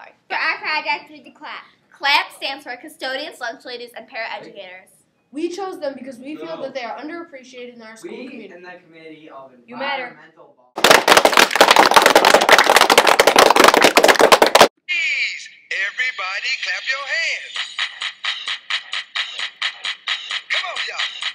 Sorry. For our project, we did CLAP. CLAP stands for Custodians, Lunch Ladies, and Paraeducators. We chose them because we feel that they are underappreciated in our school community. We in the Committee of You matter. Environmental Please, everybody clap your hands. Come on, y'all.